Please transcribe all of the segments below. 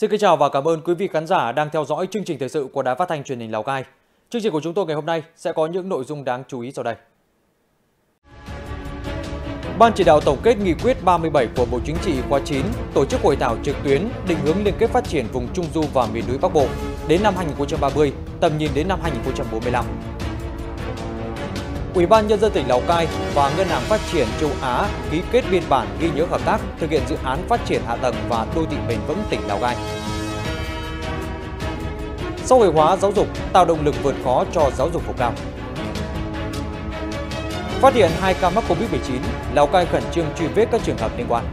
Xin kính chào và cảm ơn quý vị khán giả đang theo dõi chương trình thời sự của Đài Phát thanh Truyền hình Lào Cai. Chương trình của chúng tôi ngày hôm nay sẽ có những nội dung đáng chú ý sau đây. Ban chỉ đạo tổng kết nghị quyết 37 của Bộ Chính trị khóa 9 tổ chức hội thảo trực tuyến định hướng liên kết phát triển vùng Trung Du và miền núi Bắc Bộ đến năm 2030, tầm nhìn đến năm 2045. Ủy ban Nhân dân tỉnh Lào Cai và Ngân hàng Phát triển Châu Á ký kết biên bản ghi nhớ hợp tác thực hiện dự án phát triển hạ tầng và đô thị bền vững tỉnh Lào Cai. Xã hội hóa giáo dục tạo động lực vượt khó cho giáo dục vùng cao. Phát hiện 2 ca mắc Covid-19, Lào Cai khẩn trương truy vết các trường hợp liên quan.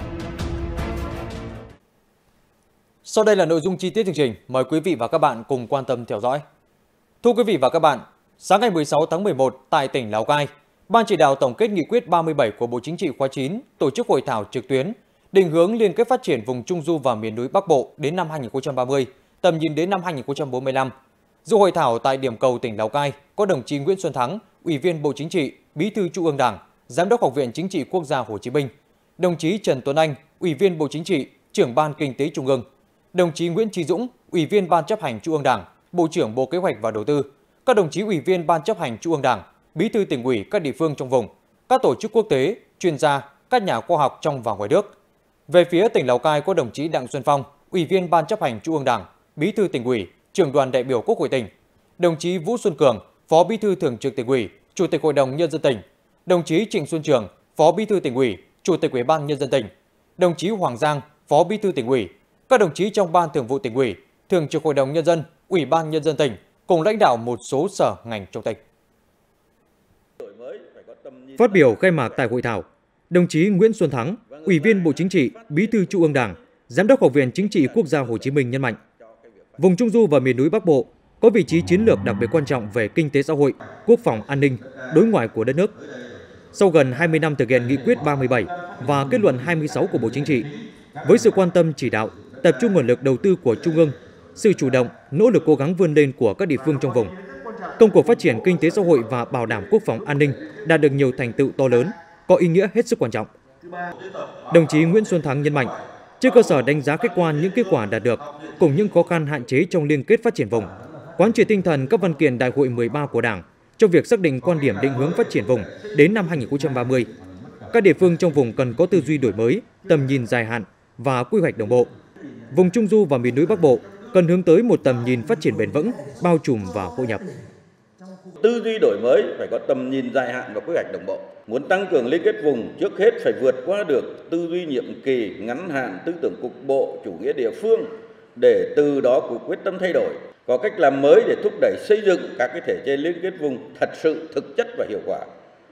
Sau đây là nội dung chi tiết chương trình, mời quý vị và các bạn cùng quan tâm theo dõi. Thưa quý vị và các bạn, sáng ngày 16 tháng 11 tại tỉnh Lào Cai, Ban chỉ đạo tổng kết nghị quyết 37 của Bộ Chính trị khóa 9 tổ chức hội thảo trực tuyến định hướng liên kết phát triển vùng Trung Du và miền núi Bắc Bộ đến năm 2030, tầm nhìn đến năm 2045. Dự hội thảo tại điểm cầu tỉnh Lào Cai có đồng chí Nguyễn Xuân Thắng, Ủy viên Bộ Chính trị, Bí thư Trung ương Đảng, Giám đốc Học viện Chính trị Quốc gia Hồ Chí Minh, đồng chí Trần Tuấn Anh, Ủy viên Bộ Chính trị, Trưởng Ban Kinh tế Trung ương, đồng chí Nguyễn Chí Dũng, Ủy viên Ban chấp hành Trung ương Đảng, Bộ trưởng Bộ Kế hoạch và Đầu tư, các đồng chí Ủy viên Ban chấp hành Trung ương Đảng, Bí thư Tỉnh ủy các địa phương trong vùng, các tổ chức quốc tế, chuyên gia, các nhà khoa học trong và ngoài nước. Về phía tỉnh Lào Cai có đồng chí Đặng Xuân Phong, Ủy viên Ban chấp hành Trung ương Đảng, Bí thư Tỉnh ủy, Trưởng đoàn đại biểu Quốc hội tỉnh, đồng chí Vũ Xuân Cường, Phó Bí thư Thường trực Tỉnh ủy, Chủ tịch Hội đồng Nhân dân tỉnh, đồng chí Trịnh Xuân Trường, Phó Bí thư Tỉnh ủy, Chủ tịch Ủy ban Nhân dân tỉnh, đồng chí Hoàng Giang, Phó Bí thư Tỉnh ủy, các đồng chí trong Ban Thường vụ Tỉnh ủy, Thường trực Hội đồng Nhân dân, Ủy ban Nhân dân tỉnh, cùng lãnh đạo một số sở ngành trong tỉnh. Phát biểu khai mạc tại hội thảo, đồng chí Nguyễn Xuân Thắng, Ủy viên Bộ Chính trị, Bí thư Trung ương Đảng, Giám đốc Học viện Chính trị Quốc gia Hồ Chí Minh nhấn mạnh, vùng Trung Du và miền núi Bắc Bộ có vị trí chiến lược đặc biệt quan trọng về kinh tế xã hội, quốc phòng an ninh, đối ngoại của đất nước. Sau gần 20 năm thực hiện nghị quyết 37 và kết luận 26 của Bộ Chính trị, với sự quan tâm chỉ đạo, tập trung nguồn lực đầu tư của Trung ương, sự chủ động, nỗ lực cố gắng vươn lên của các địa phương trong vùng, công cuộc phát triển kinh tế xã hội và bảo đảm quốc phòng an ninh đạt được nhiều thành tựu to lớn, có ý nghĩa hết sức quan trọng. Đồng chí Nguyễn Xuân Thắng nhấn mạnh, trên cơ sở đánh giá khách quan những kết quả đạt được cùng những khó khăn hạn chế trong liên kết phát triển vùng, quán triệt tinh thần các văn kiện Đại hội 13 của Đảng trong việc xác định quan điểm định hướng phát triển vùng đến năm 2030. Các địa phương trong vùng cần có tư duy đổi mới, tầm nhìn dài hạn và quy hoạch đồng bộ. Vùng Trung Du và miền núi Bắc Bộ cần hướng tới một tầm nhìn phát triển bền vững, bao trùm và hội nhập. Tư duy đổi mới phải có tầm nhìn dài hạn và quy hoạch đồng bộ. Muốn tăng cường liên kết vùng, trước hết phải vượt qua được tư duy nhiệm kỳ ngắn hạn, tư tưởng cục bộ, chủ nghĩa địa phương, để từ đó có quyết tâm thay đổi, có cách làm mới để thúc đẩy xây dựng các cái thể chế liên kết vùng thật sự thực chất và hiệu quả.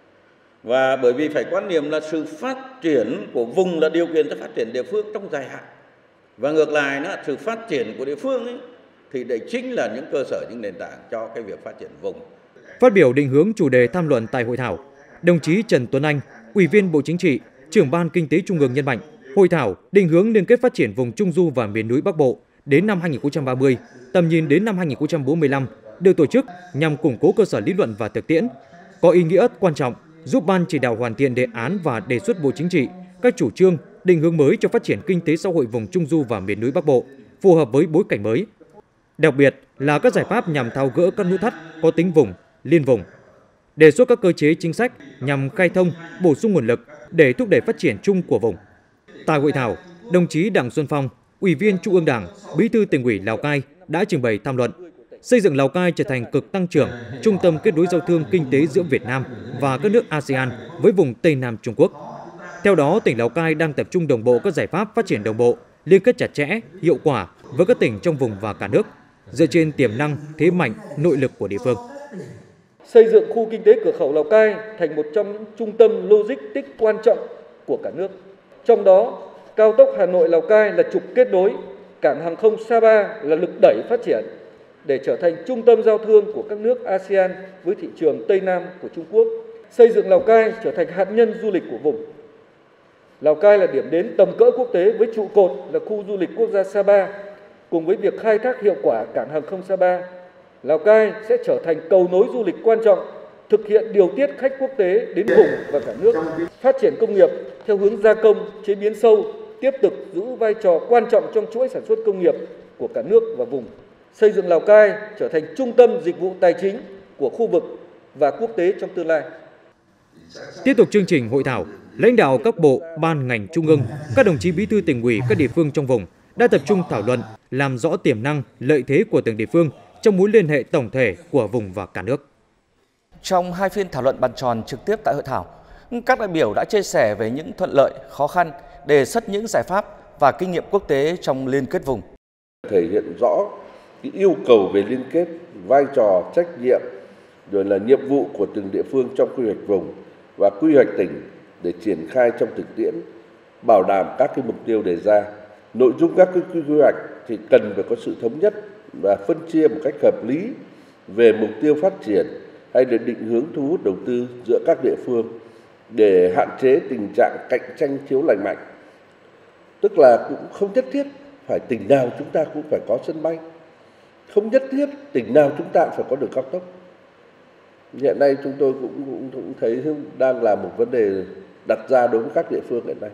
Và bởi vì phải quan niệm là sự phát triển của vùng là điều kiện cho phát triển địa phương trong dài hạn. Và ngược lại, sự phát triển của địa phương ấy, thì đấy chính là những cơ sở, những nền tảng cho cái việc phát triển vùng. Phát biểu định hướng chủ đề tham luận tại hội thảo, đồng chí Trần Tuấn Anh, Ủy viên Bộ Chính trị, Trưởng Ban Kinh tế Trung ương nhấn mạnh, hội thảo định hướng liên kết phát triển vùng Trung Du và miền núi Bắc Bộ đến năm 2030, tầm nhìn đến năm 2045 được tổ chức nhằm củng cố cơ sở lý luận và thực tiễn, có ý nghĩa quan trọng giúp Ban chỉ đạo hoàn thiện đề án và đề xuất Bộ Chính trị các chủ trương, định hướng mới cho phát triển kinh tế xã hội vùng Trung Du và miền núi Bắc Bộ, phù hợp với bối cảnh mới. Đặc biệt là các giải pháp nhằm tháo gỡ các nút thắt có tính vùng, liên vùng, đề xuất các cơ chế chính sách nhằm khai thông, bổ sung nguồn lực để thúc đẩy phát triển chung của vùng. Tại hội thảo, đồng chí Đặng Xuân Phong, Ủy viên Trung ương Đảng, Bí thư Tỉnh ủy Lào Cai đã trình bày tham luận xây dựng Lào Cai trở thành cực tăng trưởng, trung tâm kết nối giao thương kinh tế giữa Việt Nam và các nước ASEAN với vùng Tây Nam Trung Quốc. Theo đó, tỉnh Lào Cai đang tập trung đồng bộ các giải pháp phát triển đồng bộ, liên kết chặt chẽ, hiệu quả với các tỉnh trong vùng và cả nước, dựa trên tiềm năng, thế mạnh, nội lực của địa phương. Xây dựng khu kinh tế cửa khẩu Lào Cai thành một trong những trung tâm logistics quan trọng của cả nước. Trong đó, cao tốc Hà Nội - Lào Cai là trục kết nối, cảng hàng không Sapa là lực đẩy phát triển để trở thành trung tâm giao thương của các nước ASEAN với thị trường Tây Nam của Trung Quốc. Xây dựng Lào Cai trở thành hạt nhân du lịch của vùng. Lào Cai là điểm đến tầm cỡ quốc tế với trụ cột là khu du lịch quốc gia Sapa. Cùng với việc khai thác hiệu quả cảng hàng không Sapa, Lào Cai sẽ trở thành cầu nối du lịch quan trọng, thực hiện điều tiết khách quốc tế đến vùng và cả nước, phát triển công nghiệp theo hướng gia công, chế biến sâu, tiếp tục giữ vai trò quan trọng trong chuỗi sản xuất công nghiệp của cả nước và vùng, xây dựng Lào Cai trở thành trung tâm dịch vụ tài chính của khu vực và quốc tế trong tương lai. Tiếp tục chương trình hội thảo, lãnh đạo các bộ, ban, ngành trung ương, các đồng chí bí thư tỉnh ủy các địa phương trong vùng đã tập trung thảo luận, làm rõ tiềm năng, lợi thế của từng địa phương trong mối liên hệ tổng thể của vùng và cả nước. Trong hai phiên thảo luận bàn tròn trực tiếp tại hội thảo, các đại biểu đã chia sẻ về những thuận lợi, khó khăn, đề xuất những giải pháp và kinh nghiệm quốc tế trong liên kết vùng. Thể hiện rõ cái yêu cầu về liên kết, vai trò, trách nhiệm, rồi là nhiệm vụ của từng địa phương trong quy hoạch vùng và quy hoạch tỉnh để triển khai trong thực tiễn, bảo đảm các cái mục tiêu đề ra. Nội dung các cái quy hoạch thì cần phải có sự thống nhất và phân chia một cách hợp lý về mục tiêu phát triển hay để định hướng thu hút đầu tư giữa các địa phương để hạn chế tình trạng cạnh tranh thiếu lành mạnh. Tức là cũng không nhất thiết phải tỉnh nào chúng ta cũng phải có sân bay, không nhất thiết tỉnh nào chúng ta cũng phải có đường cao tốc. Hiện nay chúng tôi cũng thấy đang là một vấn đề đặt ra đối với các địa phương hiện nay.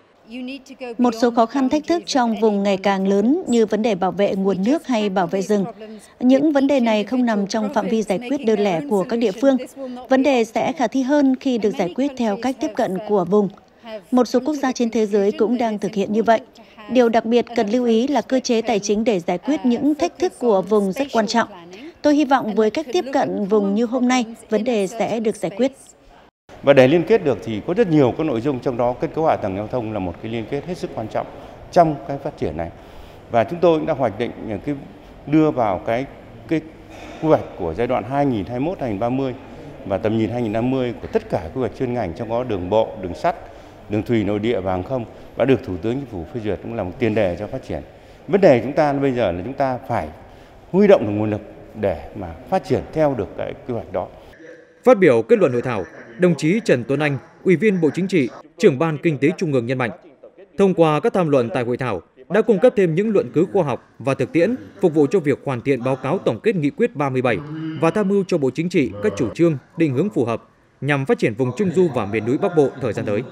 Một số khó khăn thách thức trong vùng ngày càng lớn như vấn đề bảo vệ nguồn nước hay bảo vệ rừng. Những vấn đề này không nằm trong phạm vi giải quyết đơn lẻ của các địa phương. Vấn đề sẽ khả thi hơn khi được giải quyết theo cách tiếp cận của vùng. Một số quốc gia trên thế giới cũng đang thực hiện như vậy. Điều đặc biệt cần lưu ý là cơ chế tài chính để giải quyết những thách thức của vùng rất quan trọng. Tôi hy vọng với cách tiếp cận vùng như hôm nay, vấn đề sẽ được giải quyết. Và để liên kết được thì có rất nhiều các nội dung, trong đó kết cấu hạ tầng giao thông là một cái liên kết hết sức quan trọng trong cái phát triển này. Và chúng tôi cũng đã hoạch định đưa vào cái quy hoạch của giai đoạn 2021-2030 và tầm nhìn 2050 của tất cả quy hoạch chuyên ngành, trong đó đường bộ, đường sắt, đường thủy nội địa và hàng không đã được Thủ tướng Chính phủ phê duyệt, cũng là một tiền đề cho phát triển. Vấn đề chúng ta bây giờ là chúng ta phải huy động được nguồn lực để mà phát triển theo được cái quy hoạch đó. Phát biểu kết luận hội thảo, đồng chí Trần Tuấn Anh, Ủy viên Bộ Chính trị, Trưởng ban Kinh tế Trung ương nhấn mạnh, thông qua các tham luận tại hội thảo đã cung cấp thêm những luận cứ khoa học và thực tiễn phục vụ cho việc hoàn thiện báo cáo tổng kết nghị quyết 37 và tham mưu cho Bộ Chính trị các chủ trương, định hướng phù hợp nhằm phát triển vùng Trung du và miền núi Bắc Bộ thời gian tới.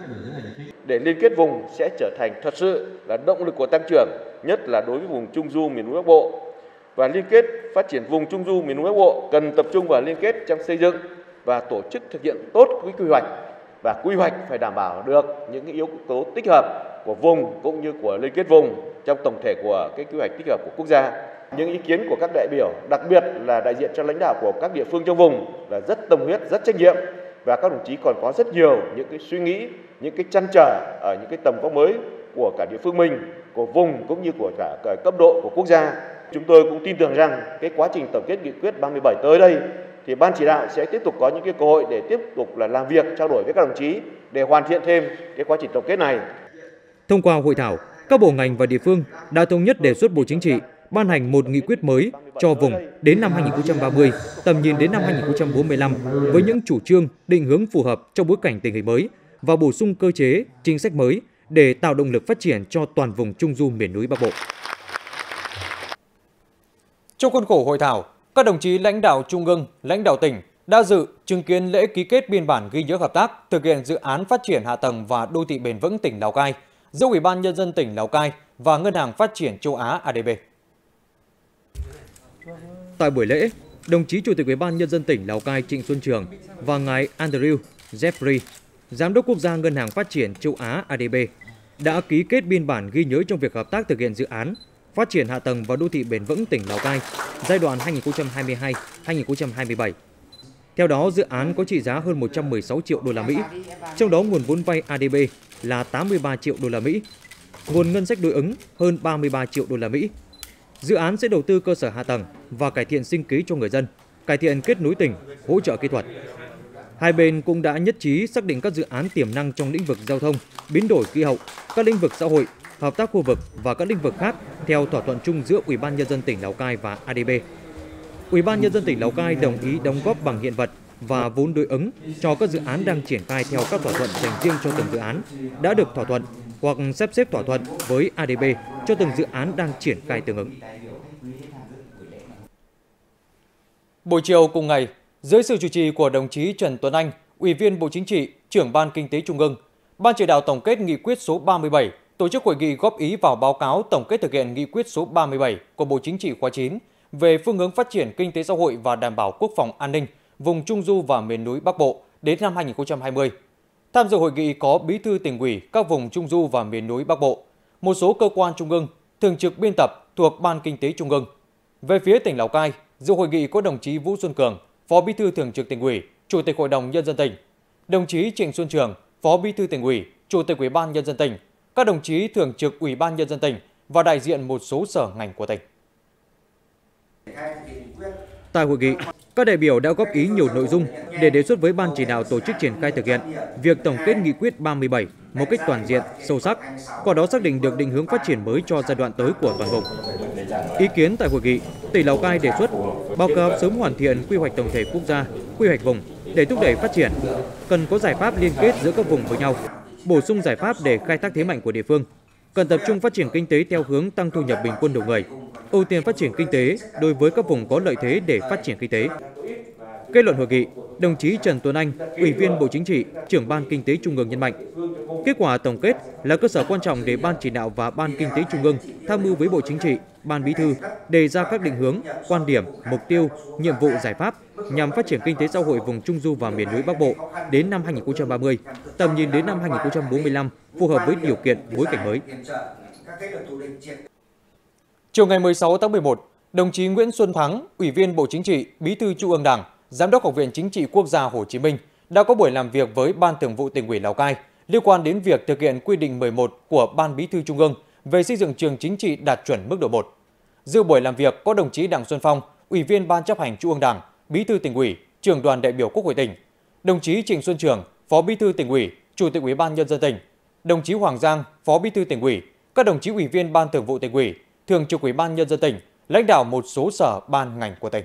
Để liên kết vùng sẽ trở thành thật sự là động lực của tăng trưởng, nhất là đối với vùng Trung du miền núi Bắc Bộ. Và liên kết phát triển vùng Trung du miền núi Bắc Bộ cần tập trung vào liên kết trong xây dựng và tổ chức thực hiện tốt cái quy hoạch, và quy hoạch phải đảm bảo được những cái yếu tố tích hợp của vùng cũng như của liên kết vùng trong tổng thể của cái quy hoạch tích hợp của quốc gia. Những ý kiến của các đại biểu, đặc biệt là đại diện cho lãnh đạo của các địa phương trong vùng là rất tâm huyết, rất trách nhiệm, và các đồng chí còn có rất nhiều những cái suy nghĩ, những cái trăn trở ở những cái tầm vóc mới của cả địa phương mình, của vùng cũng như của cả cấp độ của quốc gia. Chúng tôi cũng tin tưởng rằng cái quá trình tổng kết nghị quyết 37 tới đây thì ban chỉ đạo sẽ tiếp tục có những cái cơ hội để tiếp tục là làm việc, trao đổi với các đồng chí để hoàn thiện thêm cái quá trình tổng kết này. Thông qua hội thảo, các bộ ngành và địa phương đã thống nhất đề xuất Bộ Chính trị ban hành một nghị quyết mới cho vùng đến năm 2030, tầm nhìn đến năm 2045 với những chủ trương, định hướng phù hợp trong bối cảnh tình hình mới và bổ sung cơ chế, chính sách mới để tạo động lực phát triển cho toàn vùng Trung du miền núi Bắc Bộ. Trong khuôn khổ hội thảo, các đồng chí lãnh đạo Trung ương, lãnh đạo tỉnh đã dự chứng kiến lễ ký kết biên bản ghi nhớ hợp tác thực hiện dự án phát triển hạ tầng và đô thị bền vững tỉnh Lào Cai giữa Ủy ban Nhân dân tỉnh Lào Cai và Ngân hàng Phát triển Châu Á ADB. Tại buổi lễ, đồng chí Chủ tịch Ủy ban Nhân dân tỉnh Lào Cai Trịnh Xuân Trường và ngài Andrew Jeffrey, Giám đốc Quốc gia Ngân hàng Phát triển Châu Á ADB, đã ký kết biên bản ghi nhớ trong việc hợp tác thực hiện dự án phát triển hạ tầng và đô thị bền vững tỉnh Lào Cai giai đoạn 2022-2027. Theo đó, dự án có trị giá hơn 116 triệu đô la Mỹ, trong đó nguồn vốn vay ADB là 83 triệu đô la Mỹ, nguồn ngân sách đối ứng hơn 33 triệu đô la Mỹ. Dự án sẽ đầu tư cơ sở hạ tầng và cải thiện sinh kế cho người dân, cải thiện kết nối tỉnh, hỗ trợ kỹ thuật. Hai bên cũng đã nhất trí xác định các dự án tiềm năng trong lĩnh vực giao thông, biến đổi khí hậu, các lĩnh vực xã hội, hợp tác khu vực và các lĩnh vực khác theo thỏa thuận chung giữa Ủy ban Nhân dân tỉnh Lào Cai và ADB. Ủy ban Nhân dân tỉnh Lào Cai đồng ý đóng góp bằng hiện vật và vốn đối ứng cho các dự án đang triển khai theo các thỏa thuận dành riêng cho từng dự án đã được thỏa thuận hoặc sắp xếp thỏa thuận với ADB cho từng dự án đang triển khai tương ứng. Buổi chiều cùng ngày, dưới sự chủ trì của đồng chí Trần Tuấn Anh, Ủy viên Bộ Chính trị, Trưởng ban Kinh tế Trung ương, Ban chỉ đạo tổng kết nghị quyết số 37 tổ chức hội nghị góp ý vào báo cáo tổng kết thực hiện nghị quyết số 37 của Bộ Chính trị khóa 9 về phương hướng phát triển kinh tế xã hội và đảm bảo quốc phòng an ninh vùng Trung du và miền núi Bắc Bộ đến năm 2020. Tham dự hội nghị có Bí thư Tỉnh ủy các vùng Trung du và miền núi Bắc Bộ, một số cơ quan trung ương, thường trực biên tập thuộc Ban Kinh tế Trung ương. Về phía tỉnh Lào Cai, dự hội nghị có đồng chí Vũ Xuân Cường, Phó Bí thư Thường trực Tỉnh ủy, Chủ tịch Hội đồng Nhân dân tỉnh, đồng chí Trịnh Xuân Trường, Phó Bí thư Tỉnh ủy, Chủ tịch Ủy ban Nhân dân tỉnh, các đồng chí Thường trực Ủy ban Nhân dân tỉnh và đại diện một số sở ngành của tỉnh. Tại hội nghị, các đại biểu đã góp ý nhiều nội dung để đề xuất với Ban chỉ đạo tổ chức triển khai thực hiện việc tổng kết nghị quyết 37 một cách toàn diện, sâu sắc, qua đó xác định được định hướng phát triển mới cho giai đoạn tới của toàn vùng. Ý kiến tại hội nghị, tỉnh Lào Cai đề xuất báo cáo sớm hoàn thiện quy hoạch tổng thể quốc gia, quy hoạch vùng để thúc đẩy phát triển, cần có giải pháp liên kết giữa các vùng với nhau, bổ sung giải pháp để khai thác thế mạnh của địa phương, cần tập trung phát triển kinh tế theo hướng tăng thu nhập bình quân đầu người, ưu tiên phát triển kinh tế đối với các vùng có lợi thế để phát triển kinh tế. Kết luận hội nghị, đồng chí Trần Tuấn Anh, Ủy viên Bộ Chính trị, Trưởng Ban Kinh tế Trung ương nhấn mạnh, kết quả tổng kết là cơ sở quan trọng để Ban chỉ đạo và Ban Kinh tế Trung ương tham mưu với Bộ Chính trị, Ban Bí thư đề ra các định hướng, quan điểm, mục tiêu, nhiệm vụ giải pháp nhằm phát triển kinh tế xã hội vùng Trung du và miền núi Bắc Bộ đến năm 2030, tầm nhìn đến năm 2045 phù hợp với điều kiện bối cảnh mới. Chiều ngày 16 tháng 11, đồng chí Nguyễn Xuân Thắng, Ủy viên Bộ Chính trị, Bí thư Trung ương Đảng, Giám đốc Học viện Chính trị Quốc gia Hồ Chí Minh đã có buổi làm việc với Ban Thường vụ Tỉnh ủy Lào Cai liên quan đến việc thực hiện quy định 11 của Ban Bí thư Trung ương về xây dựng trường chính trị đạt chuẩn mức độ 1. Dự buổi làm việc có đồng chí Đặng Xuân Phong, Ủy viên Ban Chấp hành Trung ương Đảng, Bí thư Tỉnh ủy, Trưởng đoàn đại biểu Quốc hội tỉnh, đồng chí Trịnh Xuân Trường, Phó Bí thư Tỉnh ủy, Chủ tịch Ủy ban Nhân dân tỉnh, đồng chí Hoàng Giang, Phó Bí thư Tỉnh ủy, các đồng chí Ủy viên Ban Thường vụ Tỉnh ủy, Thường trực Ủy ban Nhân dân tỉnh, lãnh đạo một số sở ban ngành của tỉnh.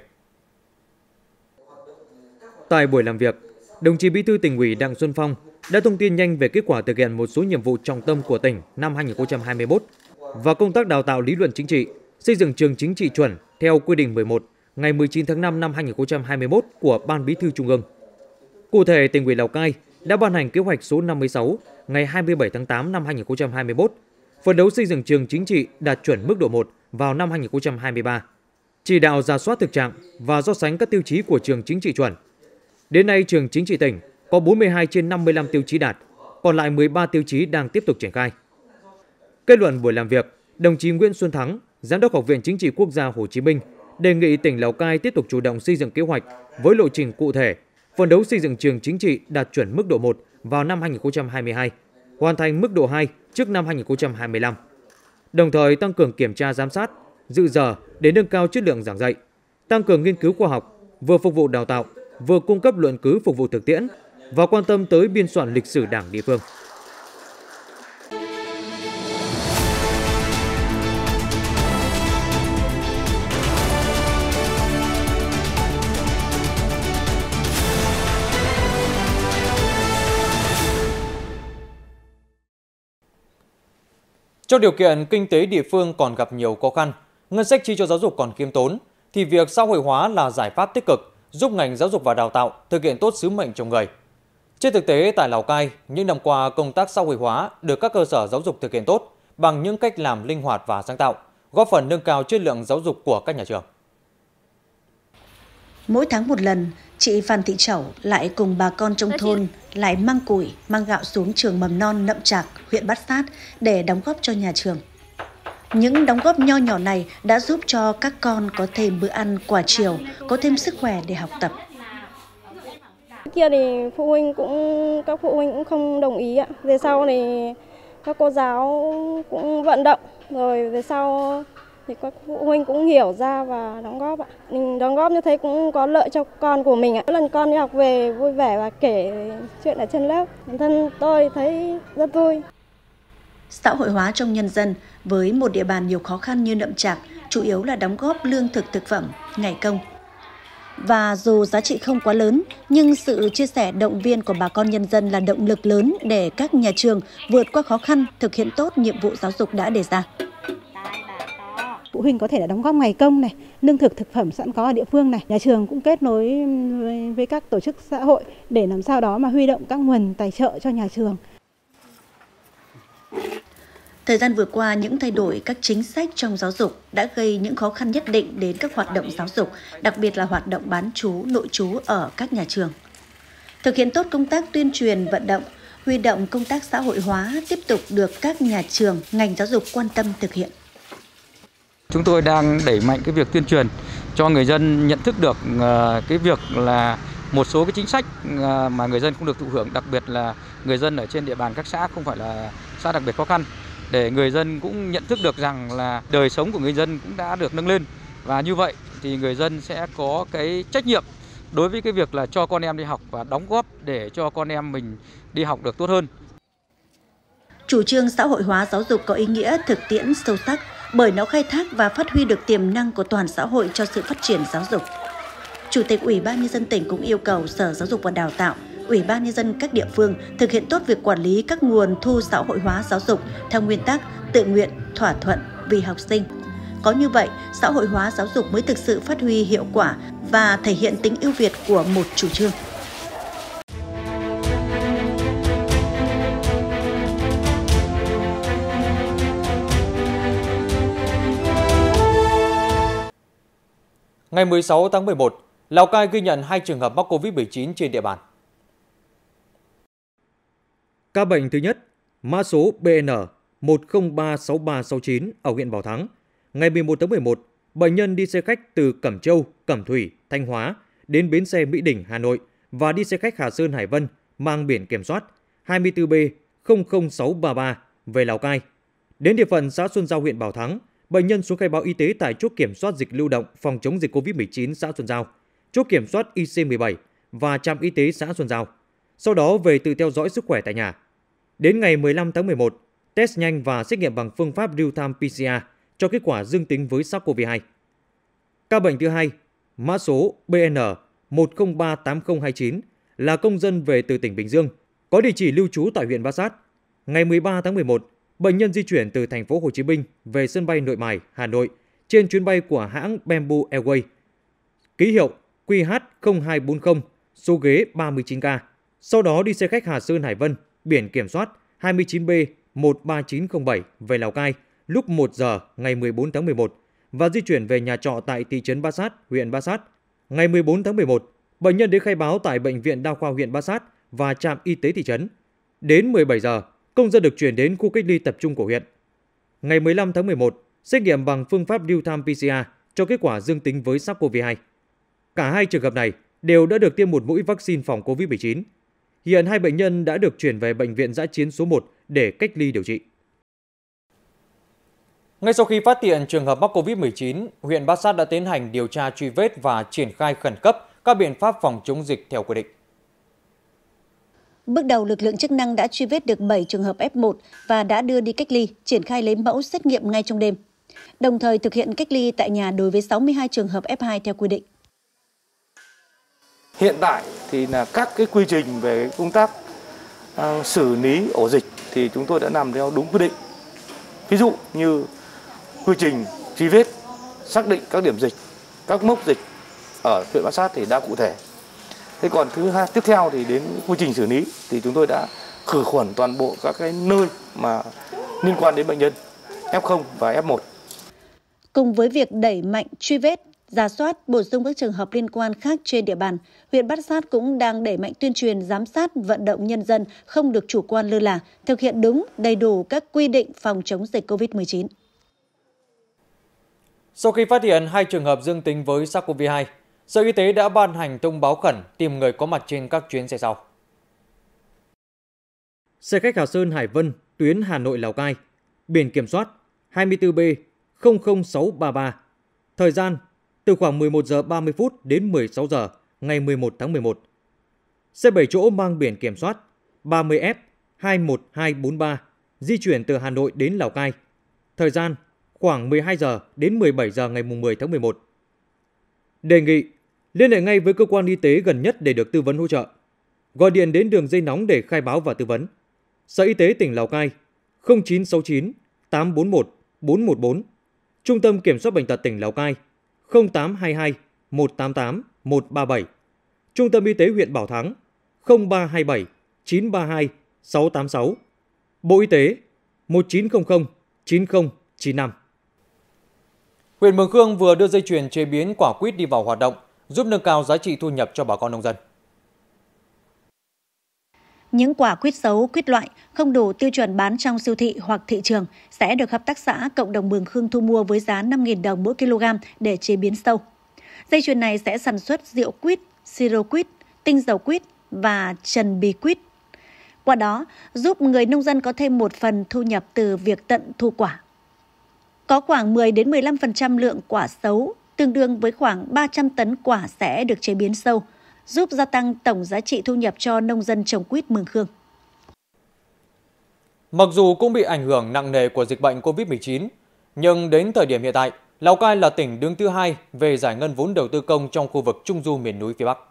Tại buổi làm việc, đồng chí Bí thư Tỉnh ủy Đặng Xuân Phong đã thông tin nhanh về kết quả thực hiện một số nhiệm vụ trọng tâm của tỉnh năm 2021 và công tác đào tạo lý luận chính trị, xây dựng trường chính trị chuẩn theo quy định 11 ngày 19 tháng 5 năm 2021 của Ban Bí thư Trung ương. Cụ thể, Tỉnh ủy Lào Cai đã ban hành kế hoạch số 56 ngày 27 tháng 8 năm 2021, phấn đấu xây dựng trường chính trị đạt chuẩn mức độ 1 vào năm 2023, chỉ đạo rà soát thực trạng và so sánh các tiêu chí của trường chính trị chuẩn. Đến nay, trường chính trị tỉnh có 42 trên 55 tiêu chí đạt, còn lại 13 tiêu chí đang tiếp tục triển khai. Kết luận buổi làm việc, đồng chí Nguyễn Xuân Thắng, Giám đốc Học viện Chính trị Quốc gia Hồ Chí Minh, đề nghị tỉnh Lào Cai tiếp tục chủ động xây dựng kế hoạch với lộ trình cụ thể, phấn đấu xây dựng trường chính trị đạt chuẩn mức độ 1 vào năm 2022, hoàn thành mức độ 2 trước năm 2025. Đồng thời tăng cường kiểm tra giám sát, dự giờ để nâng cao chất lượng giảng dạy, tăng cường nghiên cứu khoa học, vừa phục vụ đào tạo, vừa cung cấp luận cứ phục vụ thực tiễn và quan tâm tới biên soạn lịch sử Đảng địa phương. Trong điều kiện kinh tế địa phương còn gặp nhiều khó khăn, ngân sách chi cho giáo dục còn khiêm tốn, thì việc xã hội hóa là giải pháp tích cực giúp ngành giáo dục và đào tạo thực hiện tốt sứ mệnh trồng người. Trên thực tế, tại Lào Cai, những năm qua công tác xã hội hóa được các cơ sở giáo dục thực hiện tốt bằng những cách làm linh hoạt và sáng tạo, góp phần nâng cao chất lượng giáo dục của các nhà trường. Mỗi tháng một lần, chị Phan Thị Chẩu lại cùng bà con trong thôn lại mang củi, mang gạo xuống trường mầm non Nậm Trạc, huyện Bát Sát để đóng góp cho nhà trường. Những đóng góp nho nhỏ này đã giúp cho các con có thêm bữa ăn quả chiều, có thêm sức khỏe để học tập. Kia thì các phụ huynh cũng không đồng ý ạ. Về sau thì các cô giáo cũng vận động, rồi về sau thì các phụ huynh cũng hiểu ra và đóng góp ạ. Mình đóng góp như thế cũng có lợi cho con của mình ạ. Lần con đi học về vui vẻ và kể chuyện ở trên lớp, bản thân tôi thấy rất vui. Xã hội hóa trong nhân dân với một địa bàn nhiều khó khăn như Nậm Trạc, chủ yếu là đóng góp lương thực thực phẩm, ngày công. Và dù giá trị không quá lớn, nhưng sự chia sẻ động viên của bà con nhân dân là động lực lớn để các nhà trường vượt qua khó khăn, thực hiện tốt nhiệm vụ giáo dục đã đề ra. Phụ huynh có thể là đóng góp ngày công này, lương thực thực phẩm sẵn có ở địa phương này. Nhà trường cũng kết nối với các tổ chức xã hội để làm sao đó mà huy động các nguồn tài trợ cho nhà trường. Thời gian vừa qua, những thay đổi các chính sách trong giáo dục đã gây những khó khăn nhất định đến các hoạt động giáo dục, đặc biệt là hoạt động bán trú, nội trú ở các nhà trường. Thực hiện tốt công tác tuyên truyền, vận động, huy động công tác xã hội hóa tiếp tục được các nhà trường, ngành giáo dục quan tâm thực hiện. Chúng tôi đang đẩy mạnh cái việc tuyên truyền cho người dân nhận thức được cái việc là một số cái chính sách mà người dân cũng được thụ hưởng, đặc biệt là người dân ở trên địa bàn các xã không phải là xã đặc biệt khó khăn, để người dân cũng nhận thức được rằng là đời sống của người dân cũng đã được nâng lên, và như vậy thì người dân sẽ có cái trách nhiệm đối với cái việc là cho con em đi học và đóng góp để cho con em mình đi học được tốt hơn. Chủ trương xã hội hóa giáo dục có ý nghĩa thực tiễn sâu sắc bởi nó khai thác và phát huy được tiềm năng của toàn xã hội cho sự phát triển giáo dục. Chủ tịch Ủy ban Nhân dân tỉnh cũng yêu cầu Sở Giáo dục và Đào tạo, Ủy ban Nhân dân các địa phương thực hiện tốt việc quản lý các nguồn thu xã hội hóa giáo dục theo nguyên tắc tự nguyện, thỏa thuận vì học sinh. Có như vậy, xã hội hóa giáo dục mới thực sự phát huy hiệu quả và thể hiện tính ưu việt của một chủ trương. Ngày 16 tháng 11, Lào Cai ghi nhận 2 trường hợp mắc COVID-19 trên địa bàn. Ca bệnh thứ nhất, mã số BN 1036369 ở huyện Bảo Thắng. Ngày 11 tháng 11, bệnh nhân đi xe khách từ Cẩm Châu, Cẩm Thủy, Thanh Hóa đến bến xe Mỹ Đình, Hà Nội và đi xe khách Hà Sơn, Hải Vân mang biển kiểm soát 24B00633 về Lào Cai. Đến địa phận xã Xuân Giao, huyện Bảo Thắng, bệnh nhân xuống khai báo y tế tại chốt kiểm soát dịch lưu động phòng chống dịch COVID-19 xã Xuân Giao, chốt kiểm soát IC17 và trạm y tế xã Xuân Giao. Sau đó về tự theo dõi sức khỏe tại nhà. Đến ngày 15 tháng 11, test nhanh và xét nghiệm bằng phương pháp real-time PCR cho kết quả dương tính với SARS-CoV-2. Ca bệnh thứ hai, mã số BN 1038029 là công dân về từ tỉnh Bình Dương, có địa chỉ lưu trú tại huyện Bát Sát. Ngày 13 tháng 11, bệnh nhân di chuyển từ thành phố Hồ Chí Minh về sân bay Nội Bài, Hà Nội trên chuyến bay của hãng Bamboo Airways, ký hiệu QH0240, số ghế 39K. Sau đó đi xe khách Hà Sơn, Hải Vân, biển kiểm soát 29B13907 về Lào Cai lúc 1 giờ ngày 14 tháng 11 và di chuyển về nhà trọ tại thị trấn Bát Sát, huyện Bát Sát. Ngày 14 tháng 11, bệnh nhân đến khai báo tại Bệnh viện Đa khoa huyện Bát Sát và trạm y tế thị trấn. Đến 17 giờ, công dân được chuyển đến khu cách ly tập trung của huyện. Ngày 15 tháng 11, xét nghiệm bằng phương pháp real-time PCR cho kết quả dương tính với SARS-CoV-2. Cả hai trường hợp này đều đã được tiêm một mũi vaccine phòng COVID-19. Hiện hai bệnh nhân đã được chuyển về Bệnh viện Dã chiến số 1 để cách ly điều trị. Ngay sau khi phát hiện trường hợp mắc COVID-19, huyện Bát Sát đã tiến hành điều tra truy vết và triển khai khẩn cấp các biện pháp phòng chống dịch theo quy định. Bước đầu, lực lượng chức năng đã truy vết được 7 trường hợp F1 và đã đưa đi cách ly, triển khai lấy mẫu xét nghiệm ngay trong đêm. Đồng thời thực hiện cách ly tại nhà đối với 62 trường hợp F2 theo quy định. Hiện tại thì là các cái quy trình về công tác xử lý ổ dịch thì chúng tôi đã làm theo đúng quy định. Ví dụ như quy trình truy vết, xác định các điểm dịch, các mốc dịch ở huyện Bát Sát thì đã cụ thể. Thế còn tiếp theo thì đến quy trình xử lý thì chúng tôi đã khử khuẩn toàn bộ các cái nơi mà liên quan đến bệnh nhân F0 và F1. Cùng với việc đẩy mạnh truy vết, rà soát, bổ sung các trường hợp liên quan khác trên địa bàn, huyện Bát Sát cũng đang đẩy mạnh tuyên truyền, giám sát, vận động nhân dân không được chủ quan lơ là, thực hiện đúng, đầy đủ các quy định phòng chống dịch COVID-19. Sau khi phát hiện 2 trường hợp dương tính với SARS-CoV-2, Sở Y tế đã ban hành thông báo khẩn tìm người có mặt trên các chuyến xe sau. Xe khách Hà Sơn, Hải Vân, tuyến Hà Nội, Lào Cai, biển kiểm soát 24B00633, thời gian từ khoảng 11 giờ 30 phút đến 16 giờ ngày 11 tháng 11. Xe 7 chỗ mang biển kiểm soát 30F21243, di chuyển từ Hà Nội đến Lào Cai, thời gian khoảng 12 giờ đến 17 giờ ngày 10 tháng 11. Đề nghị liên hệ ngay với cơ quan y tế gần nhất để được tư vấn hỗ trợ. Gọi điện đến đường dây nóng để khai báo và tư vấn. Sở Y tế tỉnh Lào Cai 0969 841 414. Trung tâm Kiểm soát Bệnh tật tỉnh Lào Cai 0822 188 137. Trung tâm Y tế huyện Bảo Thắng 0327 932 686. Bộ Y tế 1900 9095. Huyện Mường Khương vừa đưa dây chuyền chế biến quả quýt đi vào hoạt động, giúp nâng cao giá trị thu nhập cho bà con nông dân. Những quả quýt xấu, quýt loại không đủ tiêu chuẩn bán trong siêu thị hoặc thị trường sẽ được Hợp tác xã Cộng đồng Mường Khương thu mua với giá 5.000 đồng mỗi kg để chế biến sâu. Dây chuyền này sẽ sản xuất rượu quýt, siro quýt, tinh dầu quýt và trần bì quýt. Qua đó, giúp người nông dân có thêm một phần thu nhập từ việc tận thu quả. Có khoảng 10 đến 15% lượng quả xấu, tương đương với khoảng 300 tấn quả sẽ được chế biến sâu, giúp gia tăng tổng giá trị thu nhập cho nông dân trồng quýt Mường Khương. Mặc dù cũng bị ảnh hưởng nặng nề của dịch bệnh COVID-19, nhưng đến thời điểm hiện tại, Lào Cai là tỉnh đứng thứ 2 về giải ngân vốn đầu tư công trong khu vực Trung Du miền núi phía Bắc.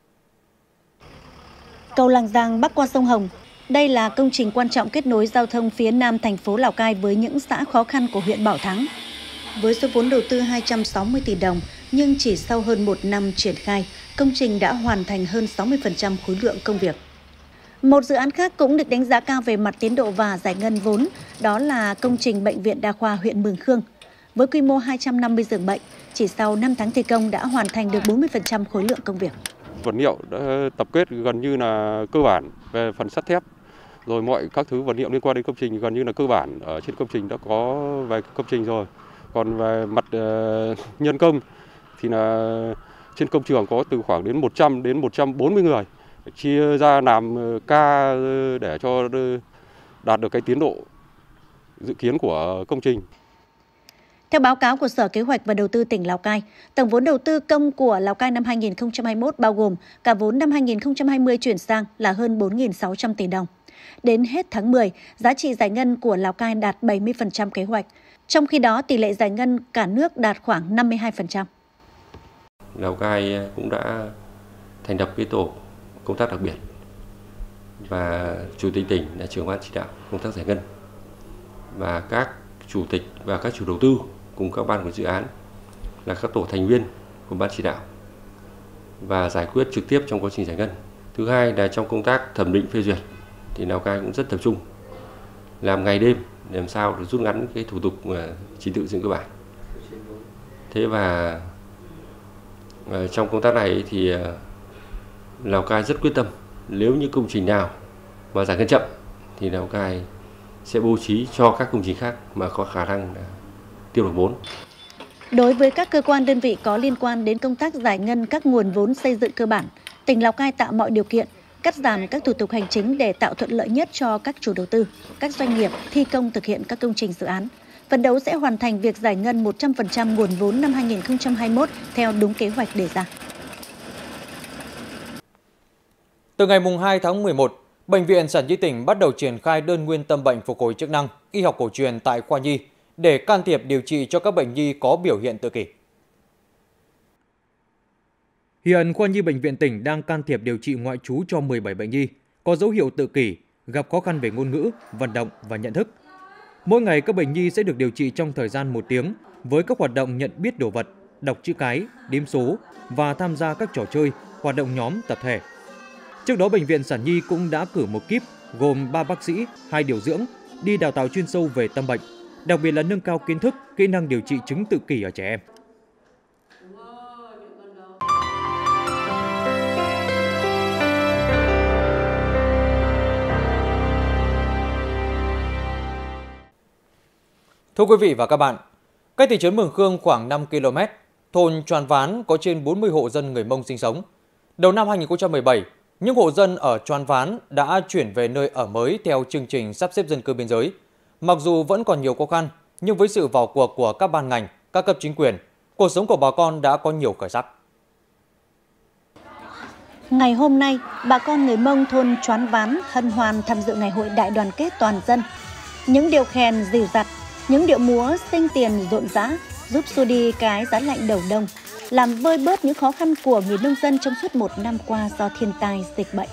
Cầu Làng Giang bắc qua sông Hồng. Đây là công trình quan trọng kết nối giao thông phía nam thành phố Lào Cai với những xã khó khăn của huyện Bảo Thắng. Với số vốn đầu tư 260 tỷ đồng, nhưng chỉ sau hơn 1 năm triển khai, công trình đã hoàn thành hơn 60% khối lượng công việc. Một dự án khác cũng được đánh giá cao về mặt tiến độ và giải ngân vốn, đó là công trình Bệnh viện Đa khoa huyện Mường Khương. Với quy mô 250 giường bệnh, chỉ sau 5 tháng thi công đã hoàn thành được 40% khối lượng công việc. Vật liệu đã tập kết gần như là cơ bản về phần sắt thép, rồi mọi các thứ vật liệu liên quan đến công trình gần như là cơ bản ở trên công trình đã có vài công trình rồi. Còn về mặt nhân công thì là trên công trường có từ khoảng đến 100 đến 140 người, chia ra làm ca để cho đạt được cái tiến độ dự kiến của công trình. Theo báo cáo của Sở Kế hoạch và Đầu tư tỉnh Lào Cai, tổng vốn đầu tư công của Lào Cai năm 2021 bao gồm cả vốn năm 2020 chuyển sang là hơn 4.600 tỷ đồng. Đến hết tháng 10, giá trị giải ngân của Lào Cai đạt 70% kế hoạch. Trong khi đó, tỷ lệ giải ngân cả nước đạt khoảng 52%. Lào Cai cũng đã thành lập cái tổ công tác đặc biệt và Chủ tịch tỉnh là trưởng ban chỉ đạo công tác giải ngân. Và các chủ tịch và các chủ đầu tư cùng các ban của dự án là các tổ thành viên của ban chỉ đạo và giải quyết trực tiếp trong quá trình giải ngân. Thứ hai là trong công tác thẩm định phê duyệt thì Lào Cai cũng rất tập trung làm ngày đêm để làm sao để rút ngắn cái thủ tục trình tự dựng cơ bản. Thế và trong công tác này thì Lào Cai rất quyết tâm, nếu như công trình nào mà giải ngân chậm thì Lào Cai sẽ bố trí cho các công trình khác mà có khả năng tiêu được vốn. Đối với các cơ quan đơn vị có liên quan đến công tác giải ngân các nguồn vốn xây dựng cơ bản, tỉnh Lào Cai tạo mọi điều kiện, cắt giảm các thủ tục hành chính để tạo thuận lợi nhất cho các chủ đầu tư, các doanh nghiệp thi công thực hiện các công trình dự án. Phấn đấu sẽ hoàn thành việc giải ngân 100% nguồn vốn năm 2021 theo đúng kế hoạch đề ra. Từ ngày 2 tháng 11, Bệnh viện Sản Nhi tỉnh bắt đầu triển khai đơn nguyên tâm bệnh phục hồi chức năng, y học cổ truyền tại khoa nhi để can thiệp điều trị cho các bệnh nhi có biểu hiện tự kỷ. Hiện khoa nhi bệnh viện tỉnh đang can thiệp điều trị ngoại trú cho 17 bệnh nhi có dấu hiệu tự kỷ, gặp khó khăn về ngôn ngữ, vận động và nhận thức. Mỗi ngày các bệnh nhi sẽ được điều trị trong thời gian 1 tiếng với các hoạt động nhận biết đồ vật, đọc chữ cái, đếm số và tham gia các trò chơi, hoạt động nhóm tập thể. Trước đó, Bệnh viện Sản Nhi cũng đã cử một kíp gồm 3 bác sĩ, 2 điều dưỡng đi đào tạo chuyên sâu về tâm bệnh, đặc biệt là nâng cao kiến thức, kỹ năng điều trị chứng tự kỷ ở trẻ em. Thưa quý vị và các bạn, cách thị trấn Mường Khương khoảng 5 km, thôn Choàn Ván có trên 40 hộ dân người Mông sinh sống. Đầu năm 2017, những hộ dân ở Choàn Ván đã chuyển về nơi ở mới theo chương trình sắp xếp dân cư biên giới. Mặc dù vẫn còn nhiều khó khăn, nhưng với sự vào cuộc của các ban ngành, các cấp chính quyền, cuộc sống của bà con đã có nhiều khởi sắc. Ngày hôm nay, bà con người Mông thôn Choàn Ván hân hoan tham dự ngày hội đại đoàn kết toàn dân. Những điệu khen dìu dặt, những điệu múa sinh tiền rộn rã giúp xua đi cái giá lạnh đầu đông, làm vơi bớt những khó khăn của người nông dân trong suốt 1 năm qua do thiên tai, dịch bệnh.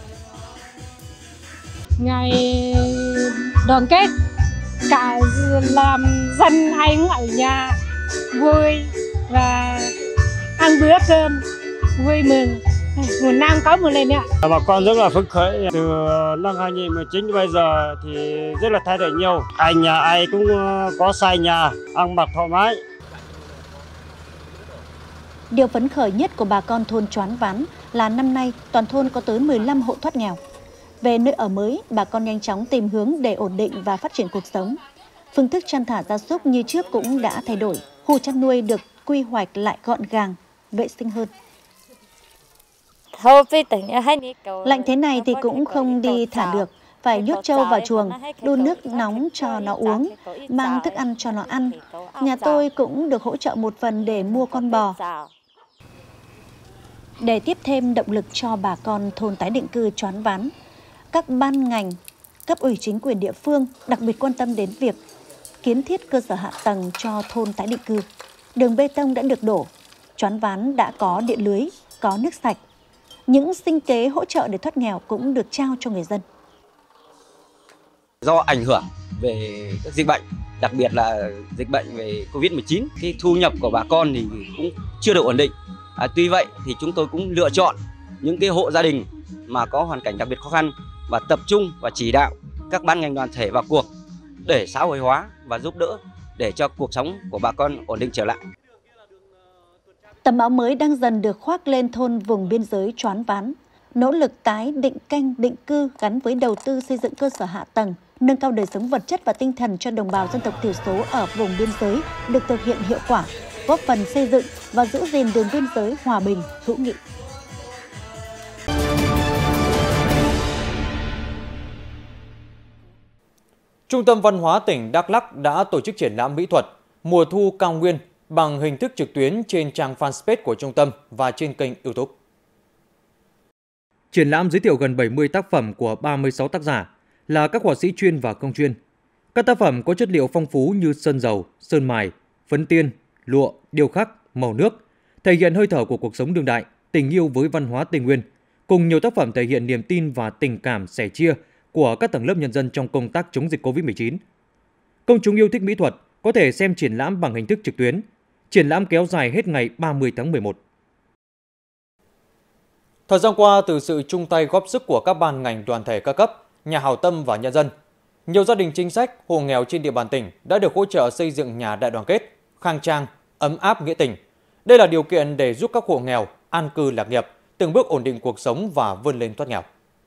Ngày đoàn kết, cả làm dân ai cũng ở nhà vui và ăn bữa cơm vui mừng. Một năm có một lần ạ. Bà con rất là phấn khởi. Từ năm 2019 bây giờ thì rất là thay đổi nhiều. Nhà ai cũng có xài nhà, ăn mặc thoải mái. Điều phấn khởi nhất của bà con thôn Choán Ván là năm nay toàn thôn có tới 15 hộ thoát nghèo. Về nơi ở mới, bà con nhanh chóng tìm hướng để ổn định và phát triển cuộc sống. Phương thức chăn thả gia súc như trước cũng đã thay đổi. Khu chăn nuôi được quy hoạch lại gọn gàng, vệ sinh hơn. Lạnh thế này thì cũng không đi thả được, phải nhốt trâu vào chuồng, đun nước nóng cho nó uống, mang thức ăn cho nó ăn. Nhà tôi cũng được hỗ trợ một phần để mua con bò. Để tiếp thêm động lực cho bà con thôn tái định cư Choán Ván, các ban ngành, cấp ủy chính quyền địa phương đặc biệt quan tâm đến việc kiến thiết cơ sở hạ tầng cho thôn tái định cư. Đường bê tông đã được đổ, Choán Ván đã có điện lưới, có nước sạch. Những sinh kế hỗ trợ để thoát nghèo cũng được trao cho người dân. Do ảnh hưởng về các dịch bệnh, đặc biệt là dịch bệnh về Covid-19, cái thu nhập của bà con thì cũng chưa được ổn định. Tuy vậy thì chúng tôi cũng lựa chọn những cái hộ gia đình mà có hoàn cảnh đặc biệt khó khăn và tập trung và chỉ đạo các ban ngành đoàn thể vào cuộc để xã hội hóa và giúp đỡ để cho cuộc sống của bà con ổn định trở lại. Tấm áo mới đang dần được khoác lên thôn vùng biên giới Choán Ván. Nỗ lực tái định canh, định cư gắn với đầu tư xây dựng cơ sở hạ tầng, nâng cao đời sống vật chất và tinh thần cho đồng bào dân tộc thiểu số ở vùng biên giới được thực hiện hiệu quả, góp phần xây dựng và giữ gìn đường biên giới hòa bình, hữu nghị. Trung tâm Văn hóa tỉnh Đắk Lắk đã tổ chức triển lãm mỹ thuật Mùa thu cao nguyên bằng hình thức trực tuyến trên trang fanpage của trung tâm và trên kênh YouTube. Triển lãm giới thiệu gần 70 tác phẩm của 36 tác giả là các họa sĩ chuyên và không chuyên. Các tác phẩm có chất liệu phong phú như sơn dầu, sơn mài, phấn tiên, lụa, điêu khắc, màu nước, thể hiện hơi thở của cuộc sống đương đại, tình yêu với văn hóa Tây Nguyên, cùng nhiều tác phẩm thể hiện niềm tin và tình cảm sẻ chia của các tầng lớp nhân dân trong công tác chống dịch Covid-19. Công chúng yêu thích mỹ thuật có thể xem triển lãm bằng hình thức trực tuyến. Triển lãm kéo dài hết ngày 30 tháng 11. Thời gian qua, từ sự chung tay góp sức của các ban ngành đoàn thể các cấp, nhà hảo tâm và nhân dân, nhiều gia đình chính sách, hộ nghèo trên địa bàn tỉnh đã được hỗ trợ xây dựng nhà đại đoàn kết, khang trang, ấm áp nghĩa tình. Đây là điều kiện để giúp các hộ nghèo an cư lạc nghiệp, từng bước ổn định cuộc sống và vươn lên thoát nghèo.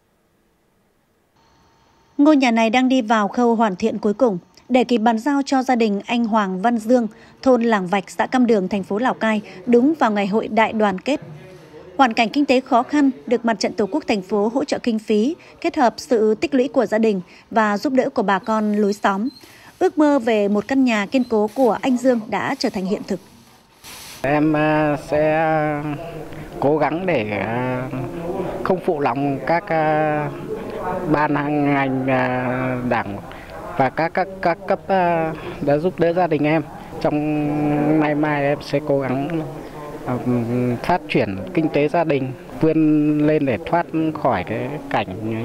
Ngôi nhà này đang đi vào khâu hoàn thiện cuối cùng để kịp bàn giao cho gia đình anh Hoàng Văn Dương, thôn Làng Vạch, xã Cam Đường, thành phố Lào Cai, đúng vào ngày hội đại đoàn kết. Hoàn cảnh kinh tế khó khăn được Mặt trận Tổ quốc thành phố hỗ trợ kinh phí, kết hợp sự tích lũy của gia đình và giúp đỡ của bà con lối xóm. Ước mơ về một căn nhà kiên cố của anh Dương đã trở thành hiện thực. Em sẽ cố gắng để không phụ lòng các ban ngành đảng và các cấp đã giúp đỡ gia đình em. Trong nay mai em sẽ cố gắng phát triển kinh tế gia đình, vươn lên để thoát khỏi cái cảnh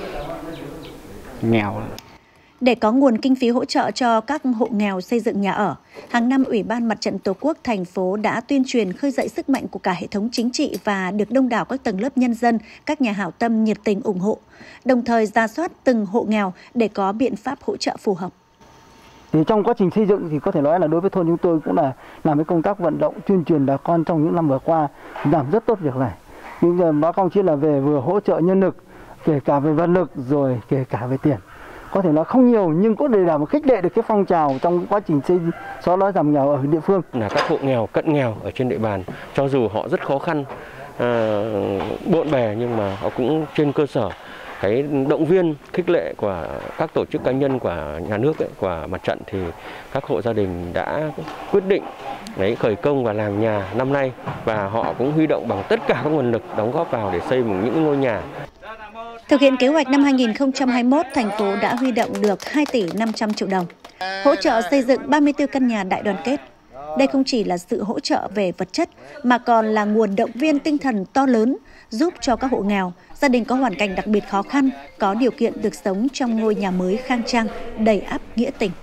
nghèo. Để có nguồn kinh phí hỗ trợ cho các hộ nghèo xây dựng nhà ở, hàng năm Ủy ban Mặt trận Tổ quốc thành phố đã tuyên truyền khơi dậy sức mạnh của cả hệ thống chính trị và được đông đảo các tầng lớp nhân dân, các nhà hảo tâm nhiệt tình ủng hộ, đồng thời rà soát từng hộ nghèo để có biện pháp hỗ trợ phù hợp. Thì trong quá trình xây dựng thì có thể nói là đối với thôn chúng tôi cũng là làm cái công tác vận động tuyên truyền bà con trong những năm vừa qua làm rất tốt việc này. Nhưng giờ báo cáo chỉ là về vừa hỗ trợ nhân lực, kể cả về vật lực rồi kể cả về tiền. Có thể nói không nhiều nhưng có để đảm khích lệ được cái phong trào trong quá trình xây xóa đói giảm nghèo ở địa phương. Là các hộ nghèo, cận nghèo ở trên địa bàn, cho dù họ rất khó khăn, bộn bề nhưng mà họ cũng trên cơ sở cái động viên khích lệ của các tổ chức cá nhân của nhà nước của mặt trận thì các hộ gia đình đã quyết định khởi công và làm nhà năm nay và họ cũng huy động bằng tất cả các nguồn lực đóng góp vào để xây những ngôi nhà. Thực hiện kế hoạch năm 2021, thành phố đã huy động được 2 tỷ 500 triệu đồng, hỗ trợ xây dựng 34 căn nhà đại đoàn kết. Đây không chỉ là sự hỗ trợ về vật chất, mà còn là nguồn động viên tinh thần to lớn, giúp cho các hộ nghèo, gia đình có hoàn cảnh đặc biệt khó khăn, có điều kiện được sống trong ngôi nhà mới khang trang, đầy ắp nghĩa tình.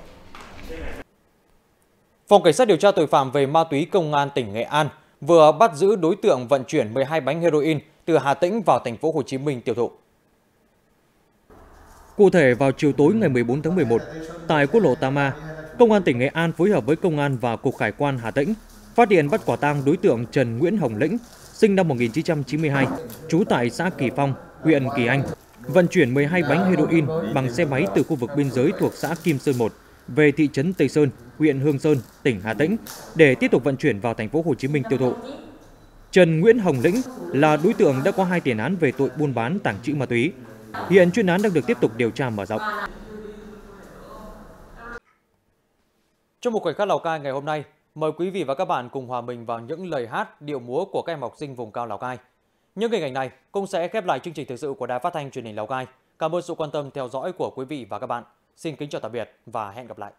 Phòng Cảnh sát điều tra tội phạm về ma túy Công an tỉnh Nghệ An vừa bắt giữ đối tượng vận chuyển 12 bánh heroin từ Hà Tĩnh vào thành phố Hồ Chí Minh tiêu thụ. Cụ thể, vào chiều tối ngày 14 tháng 11, tại quốc lộ 8A, Công an tỉnh Nghệ An phối hợp với Công an và Cục Hải quan Hà Tĩnh phát hiện bắt quả tang đối tượng Trần Nguyễn Hồng Lĩnh, sinh năm 1992, trú tại xã Kỳ Phong, huyện Kỳ Anh, vận chuyển 12 bánh heroin bằng xe máy từ khu vực biên giới thuộc xã Kim Sơn 1 về thị trấn Tây Sơn, huyện Hương Sơn, tỉnh Hà Tĩnh để tiếp tục vận chuyển vào thành phố Hồ Chí Minh tiêu thụ. Trần Nguyễn Hồng Lĩnh là đối tượng đã có 2 tiền án về tội buôn bán tàng trữ ma túy. Hiện chuyên án đang được tiếp tục điều tra mở rộng. Trong một khoảnh khắc Lào Cai ngày hôm nay, mời quý vị và các bạn cùng hòa mình vào những lời hát, điệu múa của các em học sinh vùng cao Lào Cai. Những hình ảnh này cũng sẽ khép lại chương trình thời sự của Đài Phát thanh Truyền hình Lào Cai. Cảm ơn sự quan tâm theo dõi của quý vị và các bạn. Xin kính chào tạm biệt và hẹn gặp lại.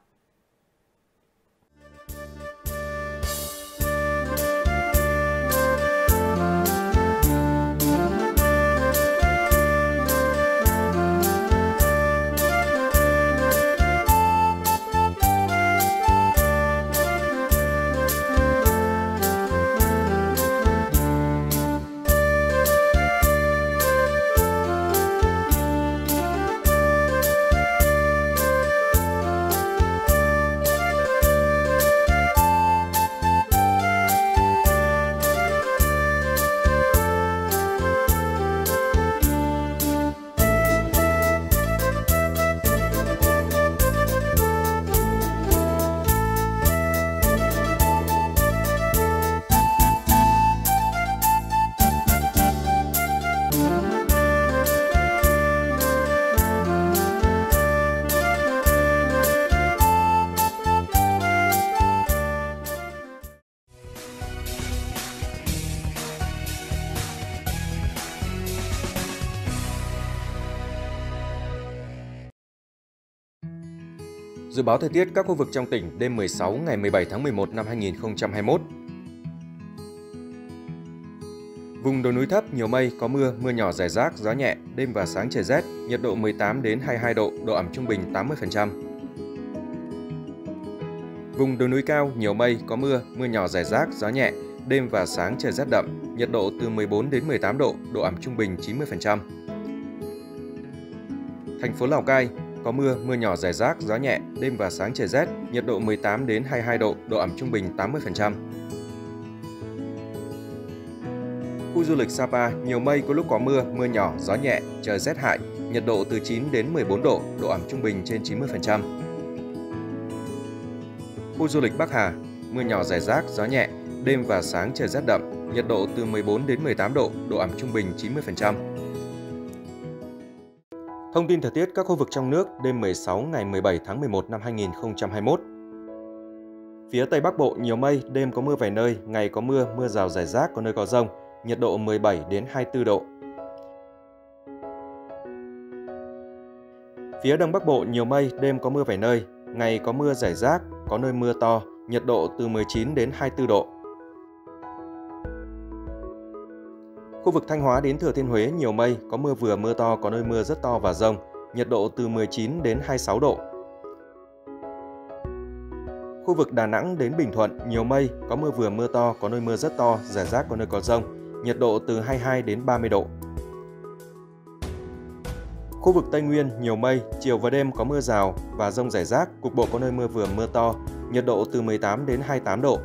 Dự báo thời tiết các khu vực trong tỉnh đêm 16 ngày 17 tháng 11 năm 2021. Vùng đồi núi thấp nhiều mây, có mưa, mưa nhỏ rải rác, gió nhẹ, đêm và sáng trời rét, nhiệt độ 18 đến 22 độ, độ ẩm trung bình 80%. Vùng đồi núi cao nhiều mây, có mưa, mưa nhỏ rải rác, gió nhẹ, đêm và sáng trời rét đậm, nhiệt độ từ 14 đến 18 độ, độ ẩm trung bình 90%. Thành phố Lào Cai có mưa, mưa nhỏ rải rác, gió nhẹ, đêm và sáng trời rét, nhiệt độ 18 đến 22 độ, độ ẩm trung bình 80%. Khu du lịch Sapa, nhiều mây, có lúc có mưa, mưa nhỏ, gió nhẹ, trời rét hại, nhiệt độ từ 9 đến 14 độ, độ ẩm trung bình trên 90%. Khu du lịch Bắc Hà, mưa nhỏ rải rác, gió nhẹ, đêm và sáng trời rét đậm, nhiệt độ từ 14 đến 18 độ, độ ẩm trung bình 90%. Thông tin thời tiết các khu vực trong nước đêm 16 ngày 17 tháng 11 năm 2021. Phía Tây Bắc Bộ nhiều mây, đêm có mưa vài nơi, ngày có mưa, mưa rào rải rác, có nơi có dông, nhiệt độ 17 đến 24 độ. Phía Đông Bắc Bộ nhiều mây, đêm có mưa vài nơi, ngày có mưa rải rác, có nơi mưa to, nhiệt độ từ 19 đến 24 độ. Khu vực Thanh Hóa đến Thừa Thiên Huế nhiều mây, có mưa vừa mưa to, có nơi mưa rất to và dông, nhiệt độ từ 19 đến 26 độ. Khu vực Đà Nẵng đến Bình Thuận nhiều mây, có mưa vừa mưa to, có nơi mưa rất to, rải rác có nơi có dông, nhiệt độ từ 22 đến 30 độ. Khu vực Tây Nguyên nhiều mây, chiều và đêm có mưa rào và dông rải rác, cục bộ có nơi mưa vừa mưa to, nhiệt độ từ 18 đến 28 độ.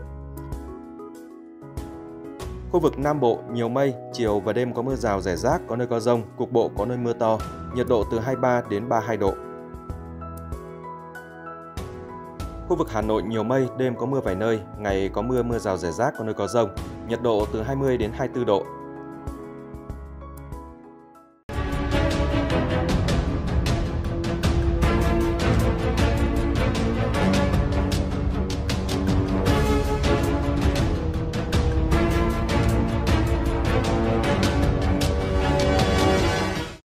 Khu vực Nam Bộ nhiều mây, chiều và đêm có mưa rào rải rác, có nơi có dông, cục bộ có nơi mưa to, nhiệt độ từ 23 đến 32 độ. Khu vực Hà Nội nhiều mây, đêm có mưa vài nơi, ngày có mưa, mưa rào rải rác, có nơi có dông, nhiệt độ từ 20 đến 24 độ.